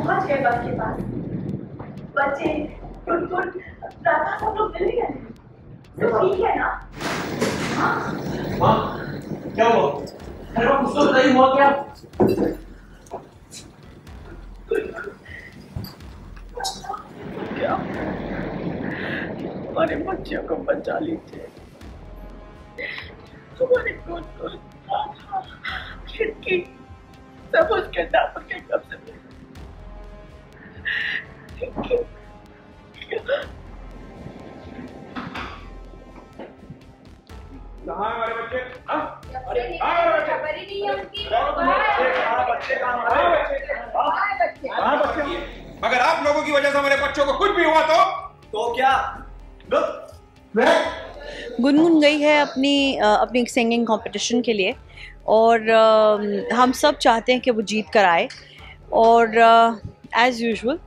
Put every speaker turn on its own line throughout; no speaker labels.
पहुंच गए बस के पास। बच्चे गुनगुन राधा सब लोग मिल गए। सब ठीक है ना?
हाँ क्या हुआ? अरे बाप उसको बताइए हुआ क्या?
क्या? हमारे बच्चों को बचा लीजिए। तुम्हारे गुनगुन राधा खिड़की सब उसके दांतों के कब्जे में।
कहाँ हमारे बच्चे? हाँ?
अरे खबर ही नहीं है उनकी।
कहाँ बच्चे? अगर आप लोगों की वजह से हमारे बच्चों को कुछ भी हुआ तो क्या?
गुनगुन गई है अपनी सिंगिंग कंपटीशन के लिए और हम सब चाहते हैं कि वो जीत कर आए और एज़ यूजुअल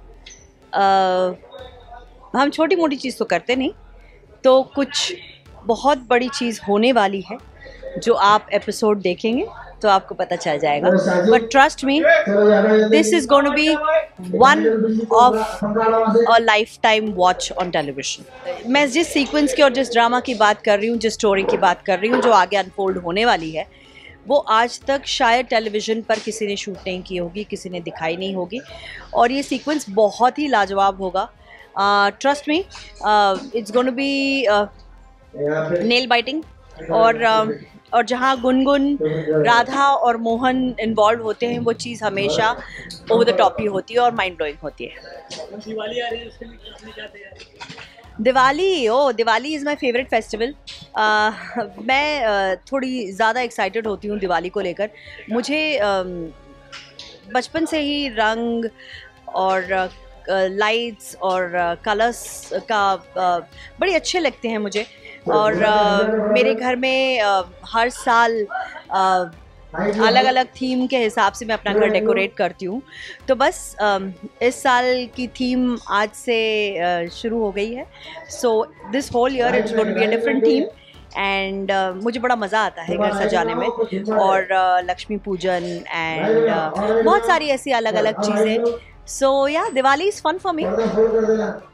हम छोटी मोटी चीज़ तो करते नहीं, तो कुछ बहुत बड़ी चीज़ होने वाली है जो आप एपिसोड देखेंगे तो आपको पता चल जाएगा। But trust me, this is going to be one of a lifetime watch on television. मैं जिस सीक्वेंस की और जिस ड्रामा की बात कर रही हूँ, जिस स्टोरी की बात कर रही हूँ जो आगे अनफोल्ड होने वाली है, वो आज तक शायद टेलीविज़न पर किसी ने शूट नहीं की होगी, किसी ने दिखाई नहीं होगी और ये सीक्वेंस बहुत ही लाजवाब होगा। Trust me, it's going to be nail biting और जहाँ गुनगुन, राधा और मोहन इन्वॉल्व होते हैं वो चीज़ हमेशा ओवर द टॉप ही होती है और माइंड ब्लोइंग होती है।
दिवाली आ रही है, उसके लिए कितनी क्या तैयारी?
Diwali is my favourite festival. मैं थोड़ी ज़्यादा एक्साइटेड होती हूँ दिवाली को लेकर। मुझे बचपन से ही रंग और लाइट्स और कलर्स का बड़े अच्छे लगते हैं मुझे और मेरे घर में हर साल अलग अलग थीम के हिसाब से मैं अपना घर डेकोरेट करती हूँ। तो बस इस साल की थीम आज से शुरू हो गई है। So this whole year it's going to be a different theme and मुझे बड़ा मज़ा आता है घर सजाने में और लक्ष्मी पूजन एंड बहुत सारी ऐसी अलग अलग चीज़ें। So yeah Diwali is fun for me.